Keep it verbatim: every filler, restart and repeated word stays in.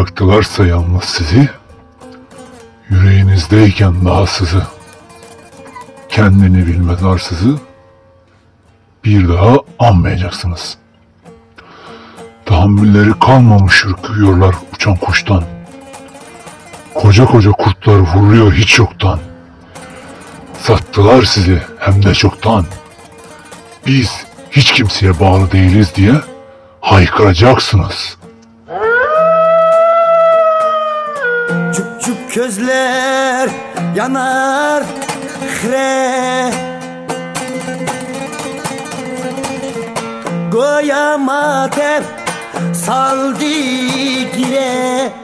bıraktılarsa yalnız sizi, yüreğinizdeyken daha sızı, kendini bilmez arsızı, bir daha anmayacaksınız. Tahammülleri kalmamış ürküyorlar uçan kuştan. Koca koca kurtlar vuruyor hiç yoktan. Sattılar sizi hem de çoktan. Biz hiç kimseye bağlı değiliz diye haykıracaksınız. Çup çup gözler yanar hre, goya mater saldı gire.